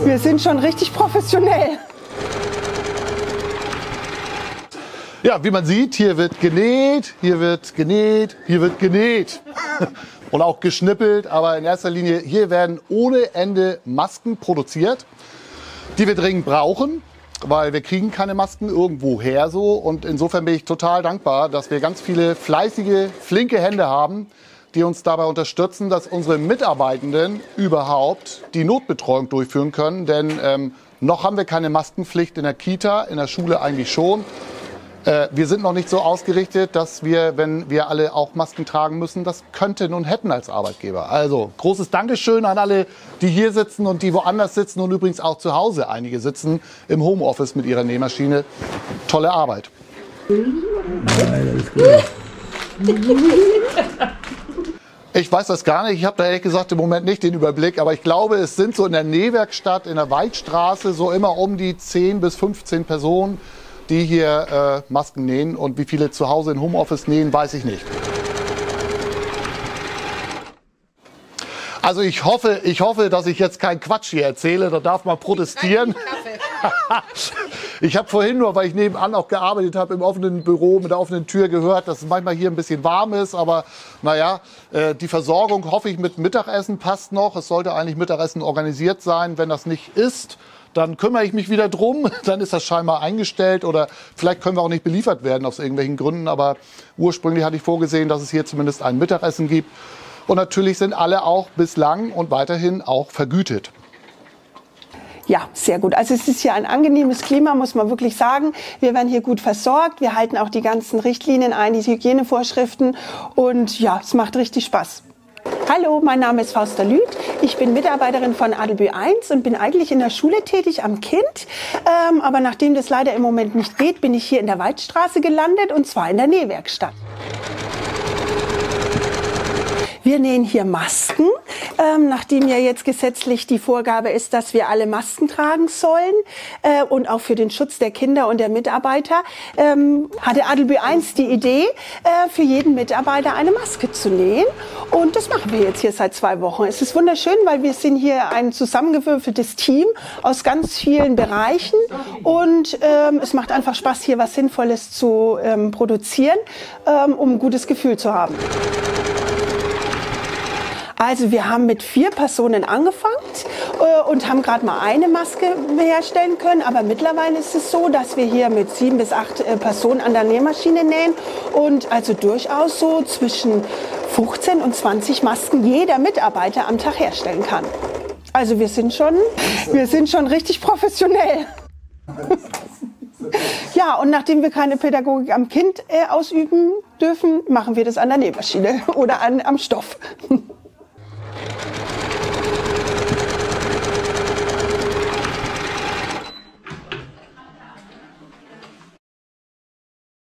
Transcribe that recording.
Wir sind schon richtig professionell. Ja, wie man sieht, hier wird genäht, hier wird genäht, hier wird genäht. Und auch geschnippelt, aber in erster Linie, hier werden ohne Ende Masken produziert, die wir dringend brauchen, weil wir kriegen keine Masken irgendwo her so. Und insofern bin ich total dankbar, dass wir ganz viele fleißige, flinke Hände haben, die uns dabei unterstützen, dass unsere Mitarbeitenden überhaupt die Notbetreuung durchführen können. Denn noch haben wir keine Maskenpflicht in der Kita, in der Schule eigentlich schon. Wir sind noch nicht so ausgerichtet, dass wir, wenn wir alle auch Masken tragen müssen, das könnten und hätten als Arbeitgeber. Also großes Dankeschön an alle, die hier sitzen und die woanders sitzen und übrigens auch zu Hause. Einige sitzen im Homeoffice mit ihrer Nähmaschine. Tolle Arbeit. Ich weiß das gar nicht. Ich habe da ehrlich gesagt im Moment nicht den Überblick. Aber ich glaube, es sind so in der Nähwerkstatt, in der Waldstraße, so immer um die 10 bis 15 Personen, die hier Masken nähen, und wie viele zu Hause in Homeoffice nähen, weiß ich nicht. Also ich hoffe, dass ich jetzt keinen Quatsch hier erzähle, da darf man protestieren. Ich habe vorhin nur, weil ich nebenan auch gearbeitet habe, im offenen Büro mit der offenen Tür gehört, dass es manchmal hier ein bisschen warm ist, aber naja, die Versorgung, hoffe ich, mit Mittagessen passt noch. Es sollte eigentlich Mittagessen organisiert sein. Wenn das nicht ist, dann kümmere ich mich wieder drum, dann ist das scheinbar eingestellt oder vielleicht können wir auch nicht beliefert werden aus irgendwelchen Gründen, aber ursprünglich hatte ich vorgesehen, dass es hier zumindest ein Mittagessen gibt. Und natürlich sind alle auch bislang und weiterhin auch vergütet. Ja, sehr gut. Also es ist hier ein angenehmes Klima, muss man wirklich sagen. Wir werden hier gut versorgt. Wir halten auch die ganzen Richtlinien ein, die Hygienevorschriften. Und ja, es macht richtig Spaß. Hallo, mein Name ist Fausta Lüth. Ich bin Mitarbeiterin von Adelboe 1 und bin eigentlich in der Schule tätig am Kind. Aber nachdem das leider im Moment nicht geht, bin ich hier in der Waldstraße gelandet, und zwar in der Nähwerkstatt. Wir nähen hier Masken, nachdem ja jetzt gesetzlich die Vorgabe ist, dass wir alle Masken tragen sollen, und auch für den Schutz der Kinder und der Mitarbeiter, hatte Adelboe 1 die Idee, für jeden Mitarbeiter eine Maske zu nähen, und das machen wir jetzt hier seit 2 Wochen. Es ist wunderschön, weil wir sind hier ein zusammengewürfeltes Team aus ganz vielen Bereichen, und es macht einfach Spaß, hier was Sinnvolles zu produzieren, um ein gutes Gefühl zu haben. Also wir haben mit 4 Personen angefangen und haben gerade mal eine Maske herstellen können. Aber mittlerweile ist es so, dass wir hier mit 7 bis 8 Personen an der Nähmaschine nähen und also durchaus so zwischen 15 und 20 Masken jeder Mitarbeiter am Tag herstellen kann. Also wir sind schon richtig professionell. Ja, und nachdem wir keine Pädagogik am Kind ausüben dürfen, machen wir das an der Nähmaschine oder am Stoff.